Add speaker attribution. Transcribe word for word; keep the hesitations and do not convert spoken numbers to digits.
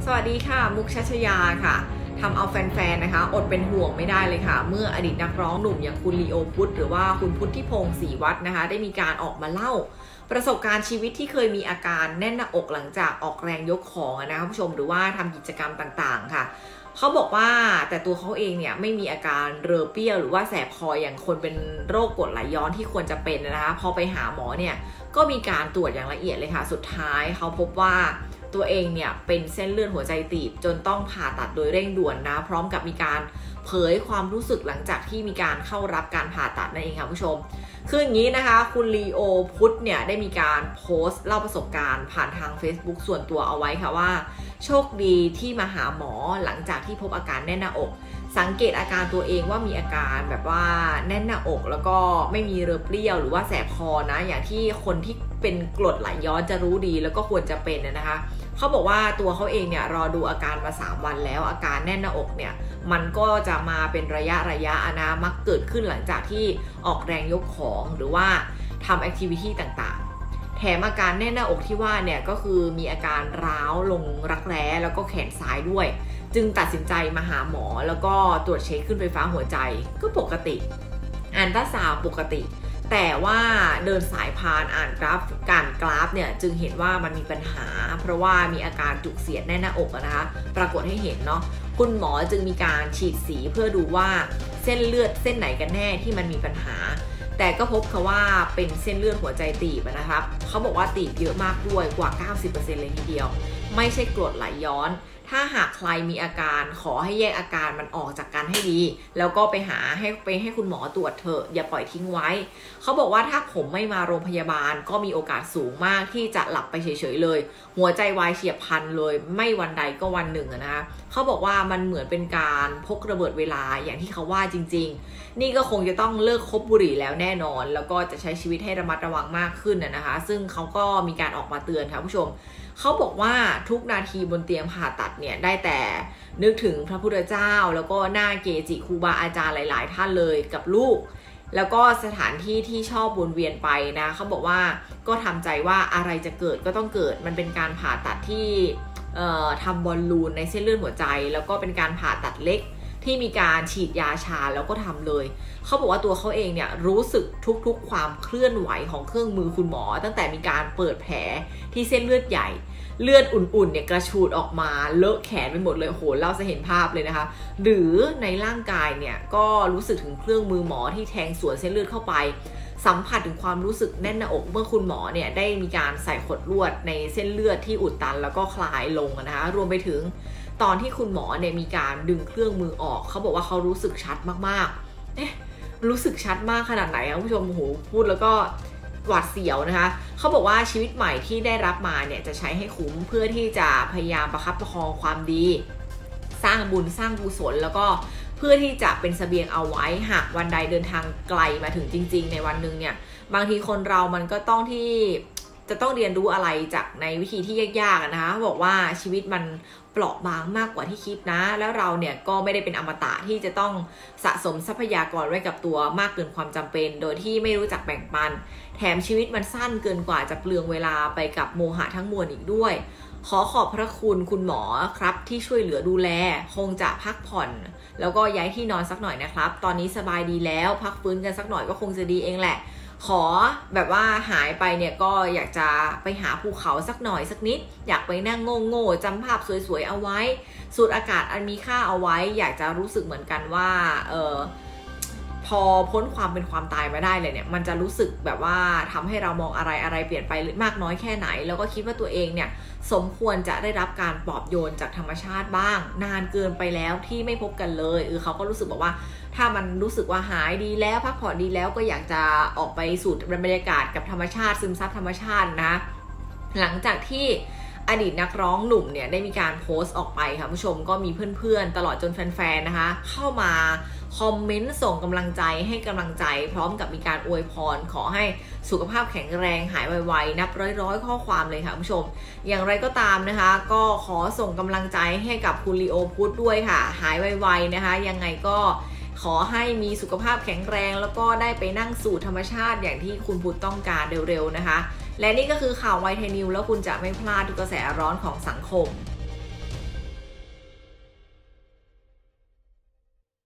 Speaker 1: วัสดีค่ะมุกชัชยาค่ะทำเอาแฟนๆนะคะอดเป็นห่วงไม่ได้เลยค่ะเมื่ออดีตนักร้องหนุ่มอย่างคุณลีโอพุทธหรือว่าคุณพุทธิพงศ์ศรีวัฒน์นะคะได้มีการออกมาเล่าประสบการณ์ชีวิตที่เคยมีอาการแน่นหน้าอกหลังจากออกแรงยกของนะคะคุณผู้ชมหรือว่าทำกิจกรรมต่างๆค่ะเขาบอกว่าแต่ตัวเขาเองเนี่ยไม่มีอาการเรอเปรี้ยวหรือว่าแสบคออย่างคนเป็นโรคกรดไหลย้อนที่ควรจะเป็นนะคะพอไปหาหมอเนี่ยก็มีการตรวจอย่างละเอียดเลยค่ะสุดท้ายเขาพบว่าตัวเองเนี่ยเป็นเส้นเลือดหัวใจตีบจนต้องผ่าตัดโดยเร่งด่วนนะพร้อมกับมีการเผยความรู้สึกหลังจากที่มีการเข้ารับการผ่าตัดนั่นเองค่ะผู้ชมคืออย่างนี้นะคะคุณลีโอพุทธเนี่ยได้มีการโพสต์เล่าประสบการณ์ผ่านทาง Facebook ส่วนตัวเอาไว้ค่ะว่าโชคดีที่มาหาหมอหลังจากที่พบอาการแน่นหน้าอกสังเกตอาการตัวเองว่ามีอาการแบบว่าแน่นหน้าอกแล้วก็ไม่มีเรอเปรี้ยวหรือว่าแสบคอนะอย่างที่คนที่เป็นกรดไหลย้อนจะรู้ดีแล้วก็ควรจะเป็นนะคะเขาบอกว่าตัวเขาเองเนี่ยรอดูอาการมาสามวันแล้วอาการแน่นหน้าอกเนี่ยมันก็จะมาเป็นระยะระยะนะมักเกิดขึ้นหลังจากที่ออกแรงยกของหรือว่าทำแอคทิวิตี้ต่างๆแถมอาการแน่นหน้าอกที่ว่าเนี่ยก็คือมีอาการร้าวลงรักแร้แล้วก็แขนซ้ายด้วยจึงตัดสินใจมาหาหมอแล้วก็ตรวจเช็คขึ้นไฟฟ้าหัวใจก็ปกติอันตราซาวด์ปกติแต่ว่าเดินสายพานอ่านกราฟการกราฟเนี่ยจึงเห็นว่ามันมีปัญหาเพราะว่ามีอาการจุกเสียดแน่นหน้าอกนะคะปรากฏให้เห็นเนาะคุณหมอจึงมีการฉีดสีเพื่อดูว่าเส้นเลือดเส้นไหนกันแน่ที่มันมีปัญหาแต่ก็พบค่ะว่าเป็นเส้นเลือดหัวใจตีบนะครับเขาบอกว่าตีบเยอะมากด้วยกว่า เก้าสิบเปอร์เซ็นต์ เลยทีเดียวไม่ใช่กรดไหลย้อนถ้าหากใครมีอาการขอให้แยกอาการมันออกจากกันให้ดีแล้วก็ไปหาให้ไปให้คุณหมอตรวจเถอะอย่าปล่อยทิ้งไว้เขาบอกว่าถ้าผมไม่มาโรงพยาบาลก็มีโอกาสสูงมากที่จะหลับไปเฉยๆเลยหัวใจวายเฉียบพลันเลยไม่วันใดก็วันหนึ่งนะคะเขาบอกว่ามันเหมือนเป็นการพกระเบิดเวลาอย่างที่เขาว่าจริงๆนี่ก็คงจะต้องเลิกคบบุหรี่แล้วแน่นอนแล้วก็จะใช้ชีวิตให้ระมัดระวังมากขึ้นนะคะซึ่งเขาก็มีการออกมาเตือนค่ะผู้ชมเขาบอกว่าทุกนาทีบนเตียงผ่าตัดเนี่ยได้แต่นึกถึงพระพุทธเจ้าแล้วก็หน้าเกจิครูบาอาจารย์หลายๆท่านเลยกับลูกแล้วก็สถานที่ที่ชอบวนเวียนไปนะเขาบอกว่าก็ทำใจว่าอะไรจะเกิดก็ต้องเกิดมันเป็นการผ่าตัดที่เอ่อทำบอลลูนในเส้นเลือดหัวใจแล้วก็เป็นการผ่าตัดเล็กที่มีการฉีดยาชาแล้วก็ทำเลยเขาบอกว่าตัวเขาเองเนี่ยรู้สึกทุกๆความเคลื่อนไหวของเครื่องมือคุณหมอตั้งแต่มีการเปิดแผลที่เส้นเลือดใหญ่เลือดอุ่นๆเนี่ยกระชูดออกมาเลอะแขนไปหมดเลยโหเราจะเห็นภาพเลยนะคะหรือในร่างกายเนี่ยก็รู้สึกถึงเครื่องมือหมอที่แทงสวนเส้นเลือดเข้าไปสัมผัสถึงความรู้สึกแน่นหน้าอกเมื่อคุณหมอเนี่ยได้มีการใส่ขดลวดในเส้นเลือดที่อุดตันแล้วก็คลายลงนะคะรวมไปถึงตอนที่คุณหมอเนี่ยมีการดึงเครื่องมือออกเขาบอกว่าเขารู้สึกชัดมากๆเอ๊ะรู้สึกชัดมากขนาดไหนคะผู้ชมโหพูดแล้วก็หวาดเสียวนะคะเขาบอกว่าชีวิตใหม่ที่ได้รับมาเนี่ยจะใช้ให้คุ้มเพื่อที่จะพยายามประคับประคองความดีสร้างบุญสร้างกุศลแล้วก็เพื่อที่จะเป็นเสบียงเอาไว้หากวันใดเดินทางไกลมาถึงจริงๆในวันหนึ่งเนี่ยบางทีคนเรามันก็ต้องที่จะต้องเรียนรู้อะไรจากในวิธีที่ยากๆนะคะบอกว่าชีวิตมันเปราะบางมากกว่าที่คิดนะแล้วเราเนี่ยก็ไม่ได้เป็นอมตะที่จะต้องสะสมทรัพยากรไว้กับตัวมากเกินความจำเป็นโดยที่ไม่รู้จักแบ่งปันแถมชีวิตมันสั้นเกินกว่าจะเปลืองเวลาไปกับโมหะทั้งมวลอีกด้วยขอขอบพระคุณคุณหมอครับที่ช่วยเหลือดูแลคงจะพักผ่อนแล้วก็ย้ายที่นอนสักหน่อยนะครับตอนนี้สบายดีแล้วพักฟื้นกันสักหน่อยก็คงจะดีเองแหละขอแบบว่าหายไปเนี่ยก็อยากจะไปหาภูเขาสักหน่อยสักนิดอยากไปนั่งโง่ๆจำภาพสวยๆเอาไว้สูดอากาศอันมีค่าเอาไว้อยากจะรู้สึกเหมือนกันว่าเออพอพ้นความเป็นความตายมาได้เลยเนี่ยมันจะรู้สึกแบบว่าทำให้เรามองอะไรอะไรเปลี่ยนไปมากน้อยแค่ไหนแล้วก็คิดว่าตัวเองเนี่ยสมควรจะได้รับการปลอบโยนจากธรรมชาติบ้างนานเกินไปแล้วที่ไม่พบกันเลยเออเขาก็รู้สึกบอกว่าถ้ามันรู้สึกว่าหายดีแล้วพักผ่อนดีแล้วก็อยากจะออกไปสูดบรรยากาศกับธรรมชาติซึมซับธรรมชาตินะหลังจากที่อดีตนักร้องหนุ่มเนี่ยได้มีการโพสต์ออกไปค่ะผู้ชมก็มีเพื่อนๆตลอดจนแฟนๆนะคะเข้ามาคอมเมนต์ส่งกำลังใจให้กำลังใจพร้อมกับมีการอวยพรขอให้สุขภาพแข็งแรงหายไวๆนับร้อยๆข้อความเลยค่ะผู้ชมอย่างไรก็ตามนะคะก็ขอส่งกำลังใจให้กับคุณลีโอพุทธด้วยค่ะหายไวๆนะคะยังไงก็ขอให้มีสุขภาพแข็งแรงแล้วก็ได้ไปนั่งสู่ธรรมชาติอย่างที่คุณพุทธต้องการเร็วๆนะคะและนี่ก็คือข่าวไวท์ไทยนิวแล้วคุณจะไม่พลาดทุกกระแสร้อนของสังคม